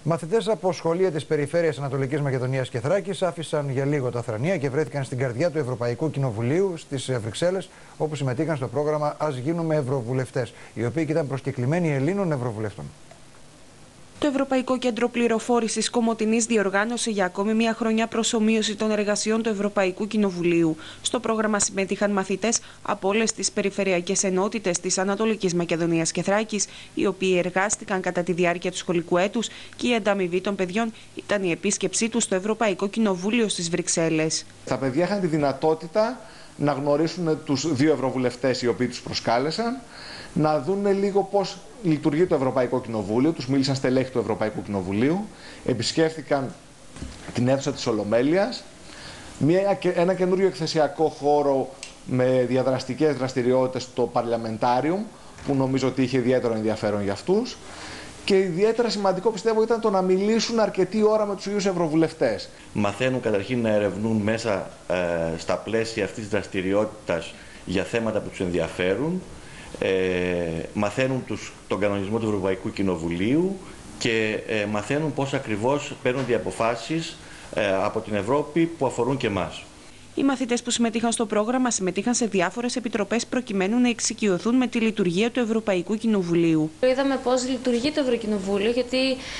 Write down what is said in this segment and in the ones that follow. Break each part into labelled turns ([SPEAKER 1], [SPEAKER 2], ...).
[SPEAKER 1] Μαθητές από σχολεία της περιφέρειας Ανατολικής Μακεδονίας και Θράκης άφησαν για λίγο τα Θρανία και βρέθηκαν στην καρδιά του Ευρωπαϊκού Κοινοβουλίου στις Βρυξέλλες, όπου συμμετείχαν στο πρόγραμμα Ας γίνουμε Ευρωβουλευτές, οι οποίοι ήταν προσκεκλημένοι Ελλήνων Ευρωβουλευτών.
[SPEAKER 2] Το Ευρωπαϊκό Κέντρο Πληροφόρησης Κομοτηνής διοργάνωσε για ακόμη μια χρονιά προσομοίωση των εργασιών του Ευρωπαϊκού Κοινοβουλίου. Στο πρόγραμμα συμμετείχαν μαθητές από όλες τις περιφερειακές ενότητες της Ανατολικής Μακεδονίας και Θράκης, οι οποίοι εργάστηκαν κατά τη διάρκεια του σχολικού έτους, και η ανταμοιβή των παιδιών ήταν η επίσκεψή τους στο Ευρωπαϊκό Κοινοβούλιο στις Βρυξέλλες.
[SPEAKER 3] Τα παιδιά είχαν τη δυνατότητα να γνωρίσουν τους δύο ευρωβουλευτές οι οποίοι τους προσκάλεσαν, να δουν λίγο πώς λειτουργεί το Ευρωπαϊκό Κοινοβούλιο. Τους μίλησαν στελέχη του Ευρωπαϊκού Κοινοβουλίου, επισκέφθηκαν την αίθουσα της Ολομέλειας, ένα καινούριο εκθεσιακό χώρο με διαδραστικές δραστηριότητες στο Parliamentarium, που νομίζω ότι είχε ιδιαίτερο ενδιαφέρον για αυτούς. Και ιδιαίτερα σημαντικό πιστεύω ήταν το να μιλήσουν αρκετή ώρα με τους ίδιους ευρωβουλευτές.
[SPEAKER 4] Μαθαίνουν καταρχήν να ερευνούν μέσα στα πλαίσια αυτής της δραστηριότητας για θέματα που τους ενδιαφέρουν. Μαθαίνουν τον κανονισμό του Ευρωπαϊκού Κοινοβουλίου και μαθαίνουν πώς ακριβώς παίρνονται οι αποφάσεις από την Ευρώπη που αφορούν και εμάς.
[SPEAKER 2] Οι μαθητές που συμμετείχαν στο πρόγραμμα συμμετείχαν σε διάφορες επιτροπές προκειμένου να εξοικειωθούν με τη λειτουργία του Ευρωπαϊκού Κοινοβουλίου.
[SPEAKER 5] Είδαμε πώς λειτουργεί το Ευρωκοινοβούλιο, γιατί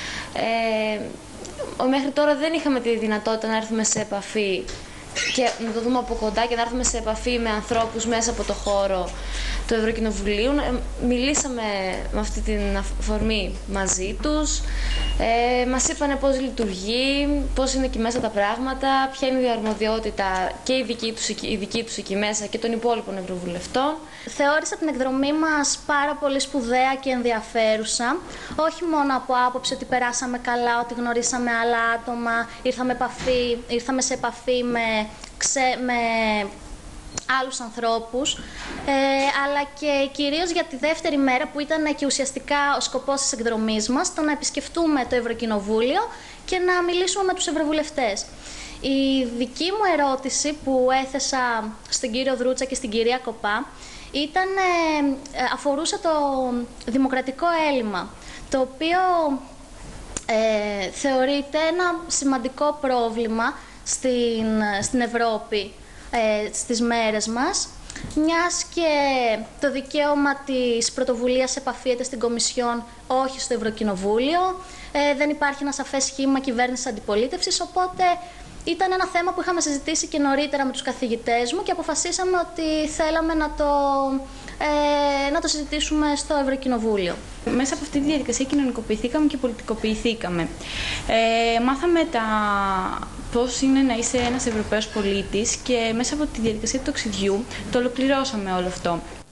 [SPEAKER 5] μέχρι τώρα δεν είχαμε τη δυνατότητα να έρθουμε σε επαφή και να το δούμε από κοντά και να έρθουμε σε επαφή με ανθρώπους μέσα από το χώρο του Ευρωκοινοβουλίου. Μιλήσαμε με αυτή την αφορμή μαζί τους, μας είπανε πώς λειτουργεί, πώς είναι εκεί μέσα τα πράγματα, ποια είναι η αρμοδιότητα και η δική τους εκεί μέσα και των υπόλοιπων ευρωβουλευτών.
[SPEAKER 6] Θεώρησα την εκδρομή μας πάρα πολύ σπουδαία και ενδιαφέρουσα, όχι μόνο από άποψη ότι περάσαμε καλά, ότι γνωρίσαμε άλλα άτομα, ήρθαμε σε επαφή με άλλους ανθρώπους, αλλά και κυρίως για τη δεύτερη μέρα που ήταν και ουσιαστικά ο σκοπός της εκδρομής μας, το να επισκεφτούμε το Ευρωκοινοβούλιο και να μιλήσουμε με τους ευρωβουλευτές. Η δική μου ερώτηση που έθεσα στον κύριο Δρούτσα και στην κυρία Κοπά αφορούσε το δημοκρατικό έλλειμμα, το οποίο θεωρείται ένα σημαντικό πρόβλημα στην Ευρώπη στις μέρες μας, μιας και το δικαίωμα της πρωτοβουλίας επαφίεται στην Κομισιόν, όχι στο Ευρωκοινοβούλιο. Δεν υπάρχει ένα σαφές σχήμα κυβέρνησης αντιπολίτευσης, οπότε ήταν ένα θέμα που είχαμε συζητήσει και νωρίτερα με τους καθηγητές μου και αποφασίσαμε ότι θέλαμε να το συζητήσουμε στο Ευρωκοινοβούλιο.
[SPEAKER 7] Μέσα από αυτή τη διαδικασία κοινωνικοποιηθήκαμε και πολιτικοποιηθήκαμε. Μάθαμε πώς είναι να είσαι ένας Ευρωπαίος πολίτης και μέσα από τη διαδικασία του ταξιδιού το ολοκληρώσαμε όλο αυτό.